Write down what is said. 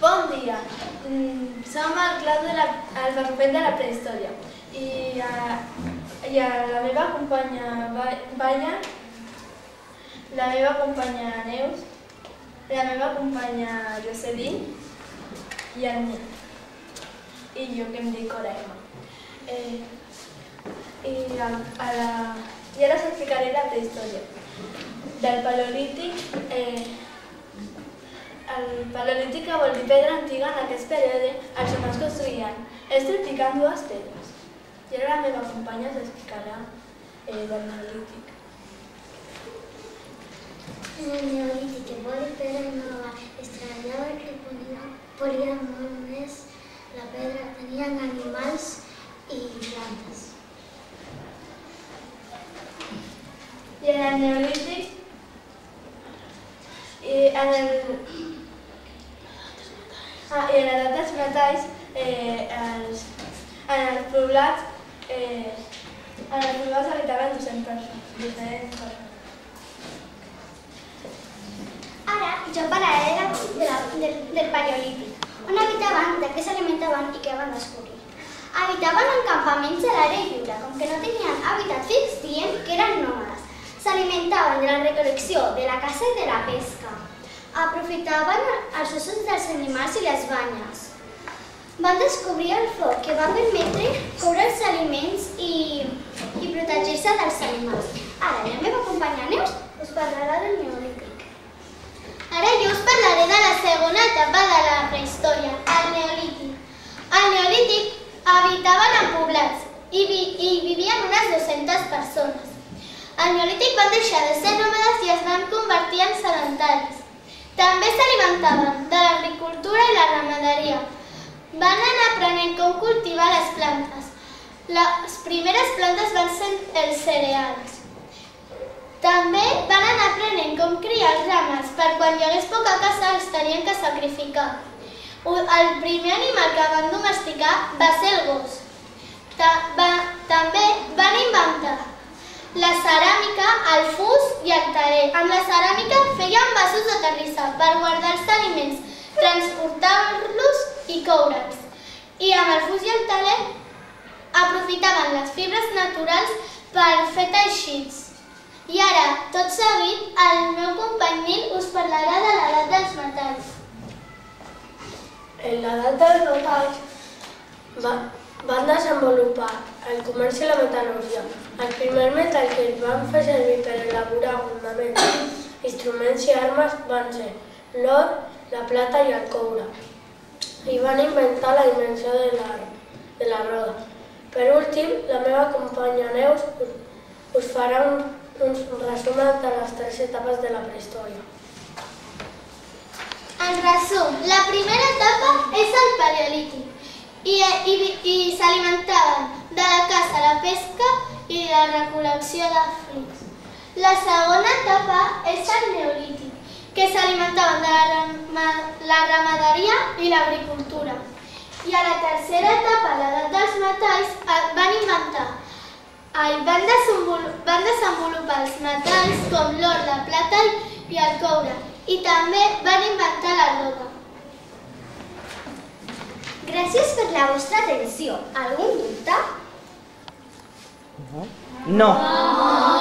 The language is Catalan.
Bon dia, som al clau del barrufet de la prehistòria i la meva companya Balla, la meva companya Neus, la meva companya Jocelyn i el meu. I jo, que em dic Oraima. I ara us explicaré la prehistòria. Del Paleolític, el Paleolític que vol dir pedra antiga, en aquest període els humans construïen estripicant dues pedres. I ara la meva companya us explicarà del Neolític. En el Neolític, el vol dir pedra nova, es treballava que polien molt més la pedra, tenien animals i plantes. I en el Neolític, i en l'edat dels metalls, en els poblats habitaven 200 persones. Ara jo parlaré del Paleolític, on habitaven, de què s'alimentaven i què van descobrir. Habitaven en campaments a l'aire lliure, com que no tenien hàbitat fix, dient que eren nòmades. S'alimentaven de la recol·lecció, de la caça i de la pesca. Aprofitaven els ossos dels animals i les banyes. Van descobrir el foc, que va permetre coure els aliments i protegir-se dels animals. Ara, la meva companya Neus us parlarà del Neolític. Ara jo us parlaré de la segona etapa de la prehistòria, el Neolític. Al Neolític habitaven en poblats i vivien unes 200 persones. Al Neolític van deixar de ser nòmades i es van convertir en sedentaris. També s'alimentaven de l'agricultura i la ramaderia. Van anar aprenent com cultivar les plantes. Les primeres plantes van ser els cereals. També van anar aprenent com criar els ramats, per quan hi hagués poca caça els tenien que sacrificar. El primer animal que van domesticar va ser el gos. També van inventar la ceràmica, el fus i el teler. Amb la ceràmica feien vasos de terrissa per guardar els aliments, transportar-los i coure'ls. I amb el fus i el teler aprofitaven les fibres naturals per fer teixits. I ara, tot seguit, el meu company Nil us parlarà de l'edat dels metalls. En l'edat dels metalls van desenvolupar el comerç i la metal·lúrgia. El primer metall que es van fer servir per elaborar ornaments, instruments i armes van ser l'or, la plata i el coure. I van inventar la invenció de la roda. Per últim, la meva companya Neus us farà un resum de les 3 etapes de la prehistòria. En resum, la primera etapa és el Paleolític i s'alimentaven de la caça, la pesca i la recol·lecció de fruits. La segona etapa és el Neolític, que s'alimentaven de la ramaderia i l'agricultura. I a la tercera etapa, l'edat dels metalls, van desenvolupar els metalls com l'or, la plata i el coure, i també van inventar la roda. Gràcies per la vostra atenció. Algun dubte? No.